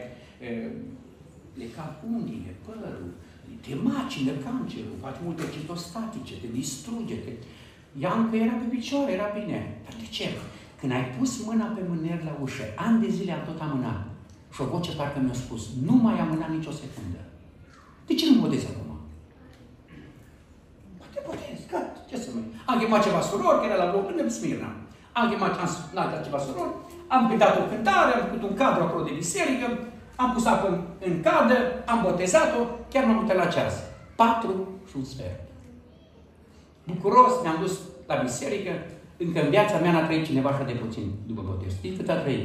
le cad unghiile, părul, te macină cancerul, faci multe citostatice, te distruge, Iancă era pe picioare, era bine. Dar de ce? Când ai pus mâna pe mâner la ușă, ani de zile am tot amânat. Și o voce parcă mi-a spus, nu mai amâna nicio secundă. De ce nu mă botez acum? Poate botez, gata, ce să mai... Am chemat ceva surori, că era la loc în Smirna. Am chemat ceva surori, am cântat o cântare, am făcut un cadru acolo de biserică, am pus apă în cadă, am botezat-o, chiar m-am uitat la ceas. 4:15. Bucuros, ne-am dus la biserică, încă în viața mea n-a trăit cineva așa de puțin după botez. Știți cât a trăit?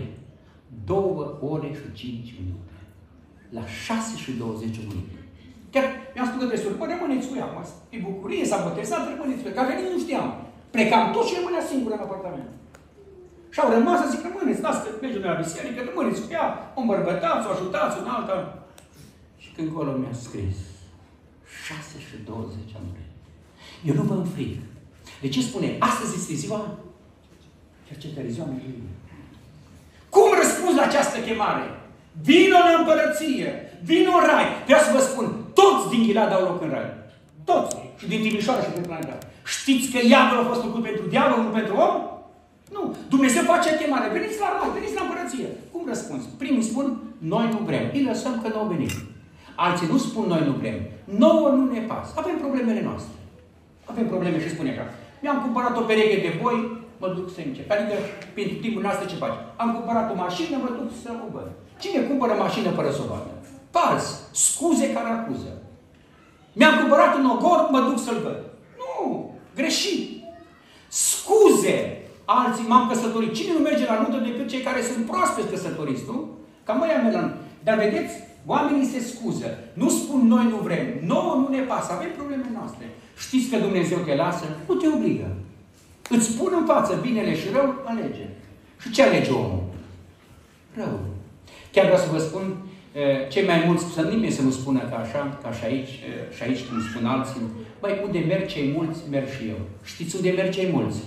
2 ore și 5 minute. La 6:20. Chiar mi-am spus către sură, rămâneți cu ea, e bucurie, s-a botezat, rămâneți cu ea. Că a venit, nu știam. Plecam tot și rămânea singură în apartament. Și au rămas să zic, rămâneți, lasă că mergem la biserică, rămâneți cu ea, o îmbărbătați, o ajutați, un alta. Și când acolo mi-a scris, 6:20 am murit. Eu nu vă înfric. De ce spune? Astăzi este ziua cercetării, ziua mântuirii. Cum răspunzi la această chemare? Vino în împărăție, vino în rai. Vreau să vă spun, toți din Ghilead au loc în rai. Toți. Și din Timișoara și din planeta. Știți că iadul a fost făcut pentru diavol, nu pentru om? Nu. Dumnezeu face chemare. Veniți la rai, veniți la împărăție. Cum răspunzi? Primii spun, noi nu vrem. Îi lăsăm că nu au venit. Alții nu spun, noi nu vrem. Nouă nu ne pasă. Avem problemele noastre. Avem probleme și spune așa. Mi-am cumpărat o pereche de boi, mă duc să încep. Adică, pentru timpul noastră ce faci? Am cumpărat o mașină, mă duc să o văd. Cine cumpără mașină fără să o vadă? Pars, scuze care acuză. Mi-am cumpărat un ogor, mă duc să-l văd. Nu, greșit. Scuze. Alții m-am căsătorit. Cine nu merge la nuntă decât cei care sunt proaspeți căsătoriți, nu? Cam ăia merg la nuntă. Dar vedeți, oamenii se scuză. Nu spun noi nu vrem. Nouă nu ne pasă. Avem probleme noastre. Știți că Dumnezeu te lasă? Nu te obligă. Îți spun în față binele și rău, alege. Și ce alege omul? Rău. Chiar vreau să vă spun, cei mai mulți, să nimeni să nu spună ca și aici cum spun alții, băi, unde merg cei mulți, merg și eu. Știți unde merg cei mulți?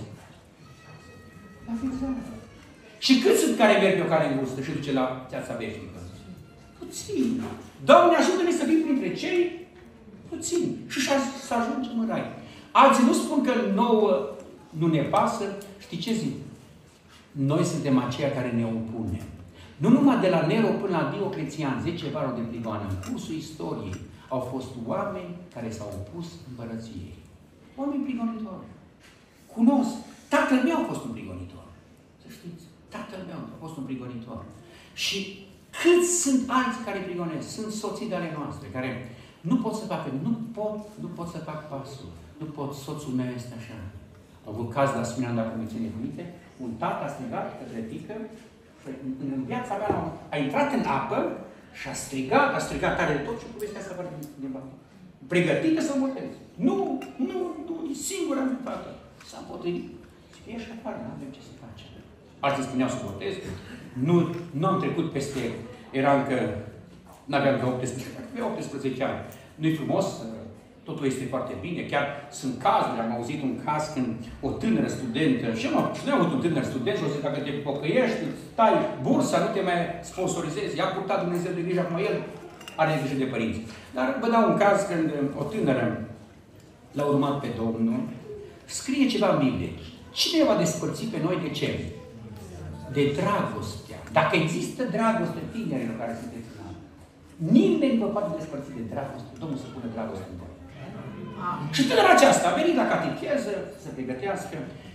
La viața. Și cât sunt care merg pe o cale îngustă și duce la viața veșnică? Puțin. Doamne, ajută-ne să fim printre cei puțin. Și să ajungem în rai. Alții nu spun că nouă nu ne pasă. Știi ce zic? Noi suntem aceia care ne opunem. Nu numai de la Nero până la Dioclețian, 10 varuri de prigoană, în cursul istoriei, au fost oameni care s-au opus împărăției. Oameni prigonitori. Cunosc. Tatăl meu a fost un prigonitor. Să știți. Tatăl meu a fost un prigonitor. Și cât sunt alții care prigonesc? Sunt soții de ale noastre, care nu pot să facă, nu pot să fac pasul. Nu pot, soțul meu este așa. Au avut caz la Smirna, dacă mi ține minte, un tată a strigat către fiică și în viața mea a intrat în apă și a strigat tare de tot și povestea asta foarte undeva. Pregătită să muteze. Nu, e singura mea fată. S-a împotrivit. Fie și afară, nu avem ce să facem. Alții spuneau să votez. Nu am trecut peste, era încă, n-aveam de 18 ani. Nu-i frumos, totul este foarte bine. Chiar sunt cazuri, am auzit un caz când o tânără studentă, și nu am avut un tânăr student și o zic, dacă te pocăiești, stai bursa, nu te mai sponsorizezi, i-a purtat Dumnezeu de grijă, acum el are grijă de părinți. Dar vă dau un caz când o tânără l-a urmat pe Domnul, scrie ceva în Biblie. Cine va despărți pe noi de ce? De dragostea. Dacă există dragoste tinerilor care sunteți în an, nimeni nu vă poate despărți de dragoste. Domnul să pună dragoste în voi. Și tânăra aceasta a venit la catecheză, să se pregătească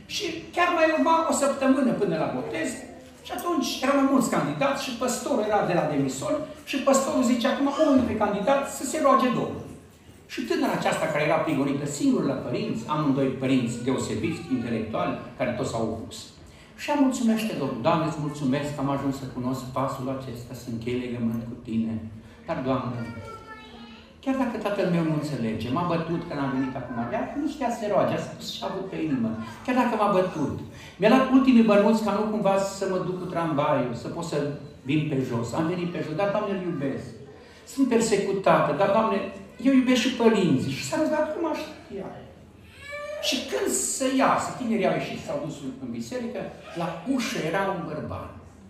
Și chiar mai urma o săptămână până la botez. Și atunci erau mai mulți candidați și păstorul era de la demison și păstorul zice acum unul dintre candidați să se roage Domnului. Și tânăra aceasta care era prigonită singur la părinți, amândoi părinți deosebiți, intelectuali, care toți s-au opus. Și ea mulțumește Domnul. Doamne, îți mulțumesc că am ajuns să cunosc pasul acesta, să închei legământ cu Tine. Dar, Doamne, chiar dacă tatăl meu nu înțelege, m-a bătut când am venit acum, ea nu știa să se roage, a spus și-a avut pe inimă. Chiar dacă m-a bătut, mi-a dat ultimii bănuți ca nu cumva să mă duc cu tramvaiul, să pot să vin pe jos. Am venit pe jos, dar, Doamne, îl iubesc. Sunt persecutată, dar, Doamne, eu iubesc și părinții. Și s-a răzgat cum aș știa. Și când să iasă, tinerii au ieșit, s-au dus în biserică, la ușă era un bărbat.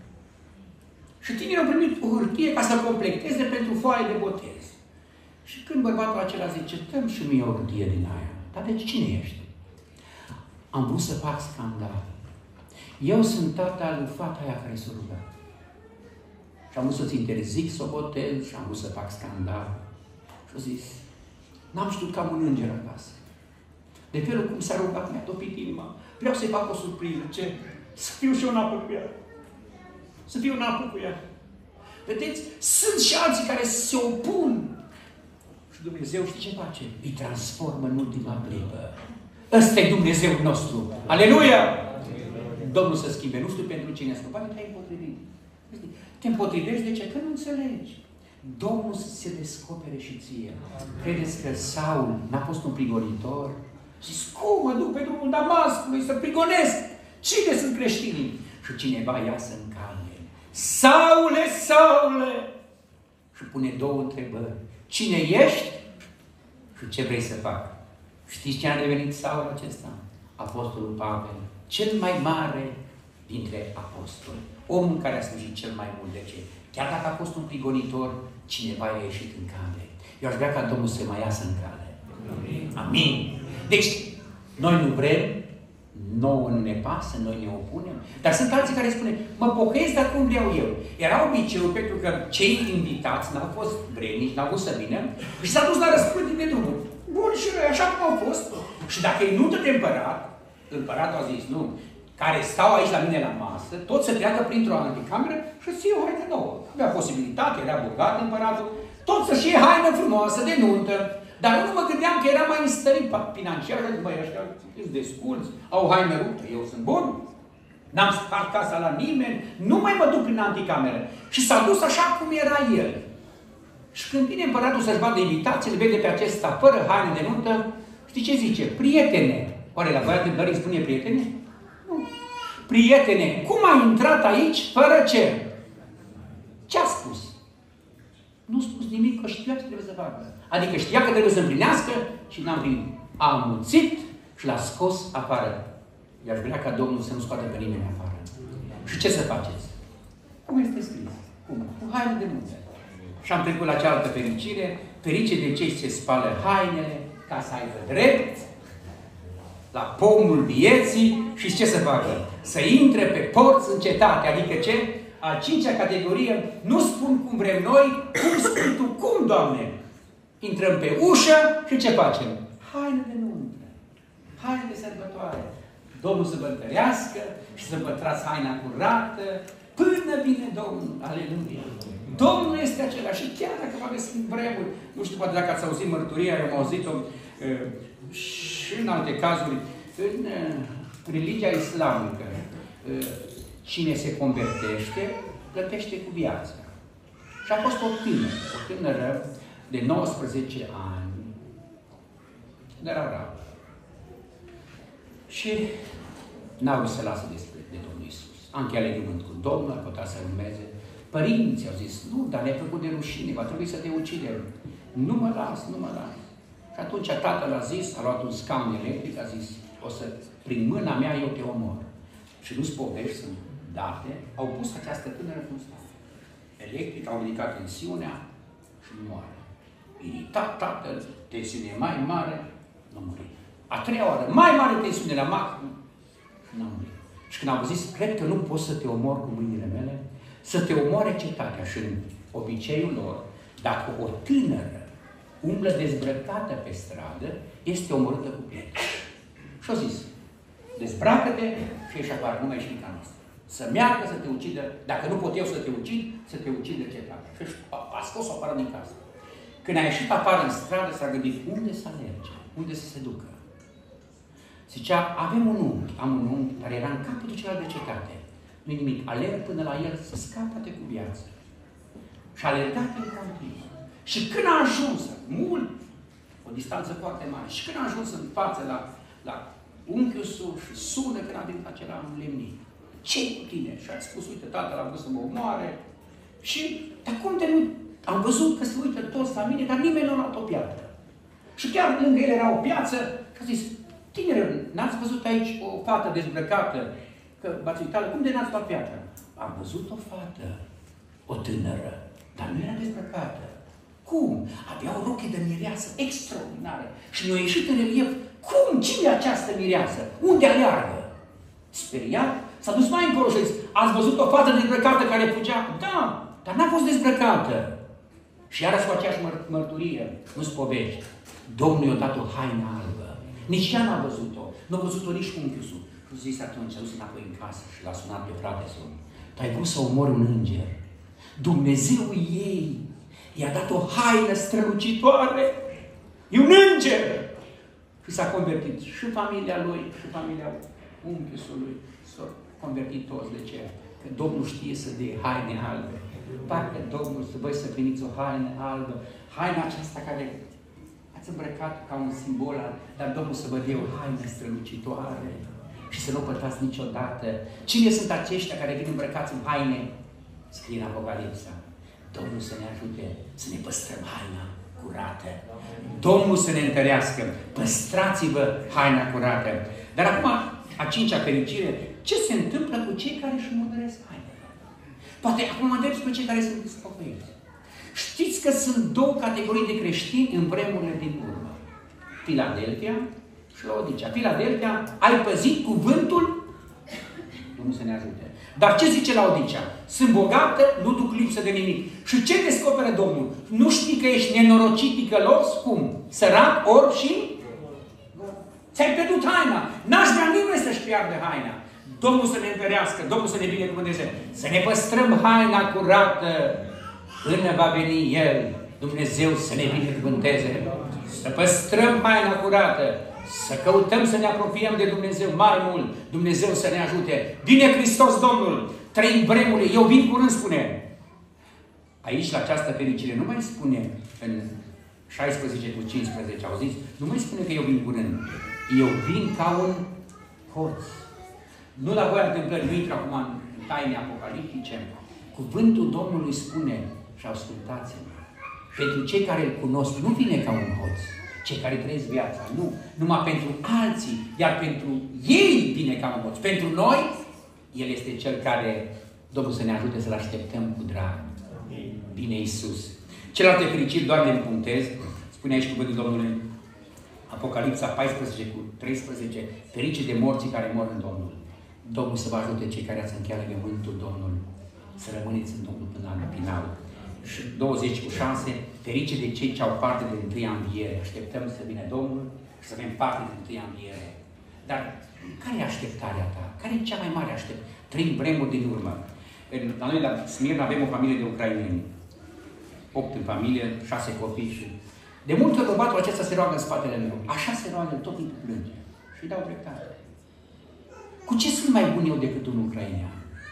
Și tinerii au primit o hârtie ca să completeze pentru foaie de botez. Și când bărbatul acela zice, dă-mi și mie o hârtie din aia. Dar de cine ești? Am vrut să fac scandal. Eu sunt tata lui fata aia care s-a rugat. Și am vrut să-ți interzic să o botez și am vrut să fac scandal. Și a zis, n-am știut că am un înger acasă. De felul cum s-a rugat, mi-a topit inima. Vreau să-i fac o surpriză. Ce? Să fiu și eu în apă cu ea. Să fiu în apă cu ea. Vedeți? Sunt și alții care se opun. Și Dumnezeu știe ce face? Îi transformă în ultima clipă. Ăsta e Dumnezeul nostru. Aleluia! Domnul să schimbe. Nu știu pentru cine a scăpat, te-ai împotrivit. Te împotrivești de ce? Că nu înțelegi. Domnul să se descopere și ție. Credeți că Saul n-a fost un prigonitor? Zis, cum mă duc pe drumul Damascului să prigonesc? Cine sunt creștinii? Și cineva iasă în cale. Saule, Saule! Și pune două întrebări. Cine ești? Și ce vrei să fac? Știți ce a devenit Saul acesta? Apostolul Pavel. Cel mai mare dintre apostoli. Omul care a slujit cel mai mult de ce? Chiar dacă a fost un prigonitor, cineva a ieșit în cale. Eu aș vrea ca Domnul să mai iasă în cale. Amin. Amin. Deci, noi nu vrem, nouă nu ne pasă, noi ne opunem, dar sunt alții care spune, mă pocăiesc, dar cum vreau eu. Era obiceiul pentru că cei invitați n-au fost vrednici, n-au vrut să vină și s-a dus la răspundere de drumul. Bun, și noi, așa cum au fost. Și dacă e nuntă de împărat, împăratul a zis, nu, care stau aici la mine la masă, tot să treacă printr-o anticameră și să iei o haină nouă. Avea posibilitate, era bogat împăratul, tot să-și iei haină frumoasă de nuntă. Dar nu mă gândeam că era mai înstărit financiar, că băi, ăștia îți desculți, au haină ruptă, eu sunt bun, n-am spart casa la nimeni, nu mai mă duc prin anticameră. Și s-a dus așa cum era el. Și când vine împăratul să-și vadă invitații, îl vede pe acesta fără haine de nuntă, știi ce zice? Prietene! Oare la băiat de îi spune prietene? Nu. Prietene, cum ai intrat aici fără cer? Ce a spus? Nu a spus nimic, că știa ce trebuie să facă. Adică știa că trebuie să împlinească și n-am primit. A amuțit și l-a scos afară. I-aș vrea ca Domnul să nu scoată pe nimeni afară. Și ce să faceți? Cum este scris? Cum? Cu haine de nuntă. Și am trecut la cealaltă fericire, ferice de cei ce spală hainele, ca să aibă drept, la pomul vieții și ce să facă? Să intre pe porți în cetate, adică ce? A cincea categorie, nu spun cum vrem noi, cum spui tu, cum, Doamne? Intrăm pe ușă și ce facem? Haine de nuntă, haine de sărbătoare. Domnul să vă întărească și să vă trați haina curată, până vine Domnul. Aleluia! Domnul este acela și chiar dacă poate sunt vremuri, nu știu, poate dacă ați auzit mărturia, am auzit-o și în alte cazuri, în religia islamică, cine se convertește, plătește cu viața. Și a fost o tânără de 19 ani, dar arab. Și n-a vrut să lasă de Domnul Iisus. A încheiat legământ cu Domnul, a putea să urmeze. Părinții au zis, nu, dar ne-ai făcut de rușine, va trebui să te ucidem. Nu mă las, nu mă las. Și atunci tatăl a zis, a luat un scaun electric, a zis, o să, prin mâna mea eu te omor. Și nu-ți povești, sunt date, au pus această tânără cum stau. Electric, au ridicat tensiunea și moare. Iritat tatăl, tensiune mai mare, nu muri. A treia oară, mai mare tensiune la maxim, nu muri. Și când am zis, cred că nu pot să te omor cu mâinile mele, să te omoare cetatea. Și în obiceiul lor, dacă o tânără umblă dezbrăcată pe stradă, este omorâtă cu pietre. Și-o zis, Dezbracă-te și ieși afară, nu mai ești fiica noastră. Să meargă să te ucidă, dacă nu pot eu să te ucid, să te ucide cetate. Și a scos-o afară din casă. Când a ieșit afară în stradă, s-a gândit unde să alerge, unde să se ducă. Zicea, am un unchi care era în capătul celălalt de cetate. Nu-i nimic, alerg până la el să scapă-te cu viață. Și a alergat el continuu. Și când a ajuns, mult, o distanță foarte mare, și când a ajuns în față la unchiul său și sună când a venit acela înlemnit. Ce-i cu tine? Și a spus, uite, tatăl a vrut să mă omoare. Și, dar cum de nu? Am văzut că se uită toți la mine, dar nimeni nu a luat o piatră. Și chiar lângă el era o piață și a zis, tinere, n-ați văzut aici o fată dezbrăcată? Că v-ați uitat, cum de n-ați luat piatră? Am văzut o fată, o tânără, dar nu era dezbrăcată. Cum? Avea o rochie de mireasă extraordinară și mi-a ieșit în relief. Cum? Cine e această mireasă? Unde aleargă? Speriat, s-a dus mai încolo și a zis, ați văzut o fată dezbrăcată care fugea? Da, dar n-a fost dezbrăcată. Și iarăși cu aceeași mărturie, nu-ți povești. Domnul i-a dat o haină albă. Nici ea n-a văzut-o. Nu a văzut-o nici cu unchiul său. Și a zis atunci, a dus înapoi în casă și l-a sunat pe frate său. Tu ai vrut să omori un înger. Dumnezeu ei i-a dat o haină strălucitoare. E un înger! Și s-a convertit și familia lui, și familia unchiului. S-au convertit toți. De ce? Că Domnul știe să dea haine albe. Parcă Domnul să voi să primiți o haină albă. Haina aceasta care ați îmbrăcat ca un simbol, dar Domnul să vă dea o haină strălucitoare. Și să nu o pătați niciodată. Cine sunt aceștia care vin îmbrăcați în haine? Scrie în Apocalipsa. Domnul să ne ajute să ne păstrăm haina curată. Domnul să ne întărească. Păstrați-vă haina curată. Dar acum, a cincea fericire, ce se întâmplă cu cei care își murdăresc haina? Poate acum mă întreb spre cei care sunt spăcăiți. Știți că sunt două categorii de creștini în vremurile din urmă. Filadelfia și Laodicea. Filadelfia, ai păzit cuvântul? Domnul să ne ajute. Dar ce zice Laodicea? Sunt bogată, nu duc lipsă de nimic. Și ce descoperă Domnul? Nu știi că ești nenorocit, ticălos? Cum? Sărac, orb și? Ți-ai pierdut haina. N-aș vrea nimeni să-și piardă haina. Domnul să ne întărească, Domnul să ne binecuvânteze. Să ne păstrăm haina curată până va veni El. Dumnezeu să ne binecuvânteze. Să păstrăm haina curată. Să căutăm să ne apropiem de Dumnezeu mai mult. Dumnezeu să ne ajute. Vine Hristos Domnul. Trăim vremurile. Eu vin curând, spune. Aici, la această fericire, nu mai spune în 16:15, auziți? Nu mai spune că eu vin curând. Eu vin ca un hoț. Nu la voia întâmplării, nu intră acum în taine apocaliptice. Cuvântul Domnului spune, și ascultați-mă, pentru cei care îl cunosc, nu vine ca un hoț. Cei care trăiesc viața, nu. Numai pentru alții, iar pentru ei vine ca un hoț. Pentru noi, El este Cel care, Domnul să ne ajute să-L așteptăm cu drag. Bine Iisus. Celelalte fericiri doar le împuntez. Spune aici cuvântul Domnului, Apocalipsa 14:13, ferice de morții care mor în Domnul. Domnul să vă ajute cei care ați încheiat legământul Domnului. Să rămâneți în Domnul până la final. Și 20:6, ferice de cei ce au parte de întâia înviere. Așteptăm să vină Domnul și să avem parte de întâia înviere. Dar care e așteptarea ta? Care e cea mai mare așteptare? Trăim vremuri din urmă. La noi, la Smirna, avem o familie de ucraineni. 8 în familie, 6 copii și... De multe ori bărbatul acesta se roagă în spatele meu. Așa se roagă, tot timpul plânge. Și îi dau dreptate. Cu ce sunt mai bun eu decât un ucrainean?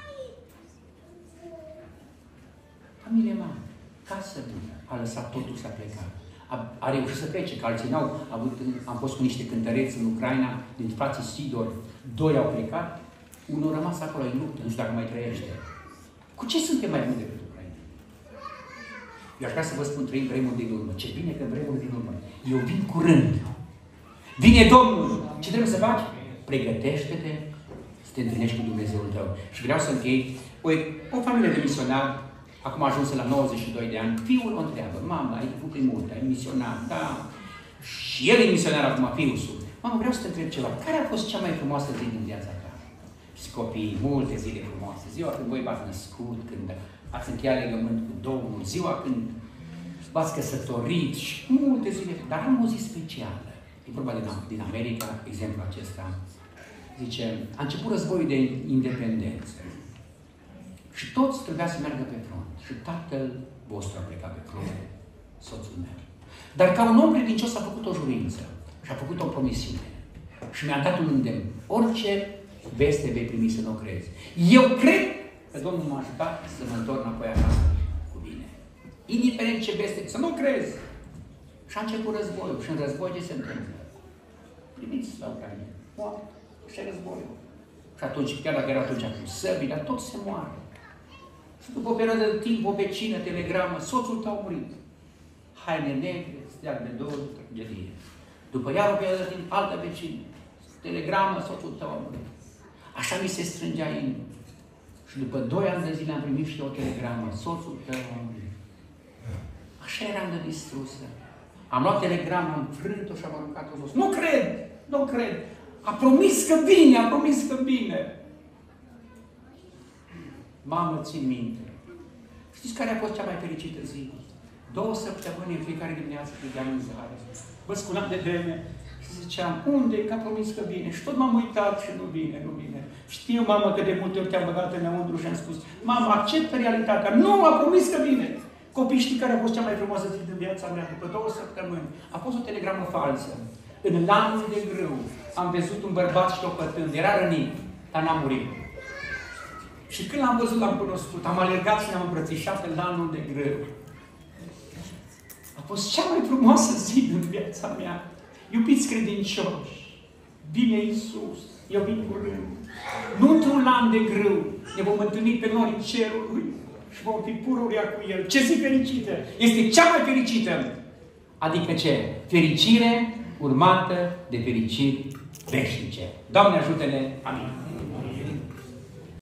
Familie mare, casă bună, a lăsat totul, s-a plecat. A reușit să plece, că alții n-au avut, am fost cu niște cântăreți în Ucraina, din frații Sidor, 2 au plecat, unul a rămas acolo în luptă, nu știu dacă mai trăiește. Cu ce suntem mai buni decât Ucraina? Eu aș vrea să vă spun, trăim vremuri din urmă. Ce bine că vremuri din urmă. Eu vin curând. Vine Domnul. Ce trebuie să faci? Pregătește-te să te întâlnești cu Dumnezeul tău. Și vreau să închei. O familie de misionari, acum ajunsă la 92 de ani, fiul o întreabă, mama, ai făcut prin multe, ai misionar, da. Și el e misionar acum, fiul său. Mama, vreau să te întreb ceva. Care a fost cea mai frumoasă zi din viața ta? Și copiii, multe zile frumoase. Ziua când voi v-ați născut, când ați încheiat legământ cu Domnul, ziua când v-ați căsătorit și multe zile. Dar am o zi specială. E vorba din America, exemplul acesta. zice, a început războiul de independență. Și toți trebuia să meargă pe front. Și tatăl vostru a plecat pe front, soțul meu. Dar ca un om credincios a făcut o jurință și a făcut o promisiune. Și mi-a dat un îndemn. Orice veste vei primi să nu o crezi. Eu cred că Domnul m-a ajutat să mă întorc înapoi acasă cu bine. Indiferent ce veste, să nu crezi. Și a început războiul. Și în război ce se întâmplă? Primiți la Ucraina. Moare. Și războiul. Și atunci, chiar dacă era atunci cu săbii, dar tot se moare. Și după o perioadă de timp, o vecină, telegramă, soțul tău a murit. Haine negre, steag de două, tragedie. După iar o perioadă de timp, altă vecină. Telegramă, soțul tău a murit. Așa mi se strângea inima. Și după 2 ani de zile am primit și eu o telegramă. Soțul tău a murit. Așa eram de distrusă. Am luat telegramă, am frânt-o și am aruncat-o jos. Nu cred! Nu cred! A promis că bine, a promis că bine. Mamă, țin minte. Știți care a fost cea mai fericită zi? 2 săptămâni în fiecare dimineață prideam în zare. Vă spuneam de vreme și ziceam, unde? Că a promis că bine. Și tot m-am uitat și nu bine, nu bine. Știu, mamă, că de multe ori te-am băgat înăuntru și am spus, mamă, accept realitatea. Nu, a promis că bine. Copii, știi care a fost cea mai frumoasă zi din viața mea? După 2 săptămâni. A fost o telegramă falsă. În lanul de grâu am văzut un bărbat ștopătând. Era rănit, dar n-a murit. Și când l-am văzut, l-am cunoscut. Am alergat și ne-am îmbrățișat în lanul de grâu. A fost cea mai frumoasă zi din viața mea. Iubiți credincioși, vine Iisus, eu vin curând. Nu într-un lan de grâu, ne vom întâlni pe norii cerului și vom fi pururea cu El. Ce zi fericită! Este cea mai fericită! Adică ce? Fericire urmată de fericiri veșnice. Doamne ajută-ne! Amin!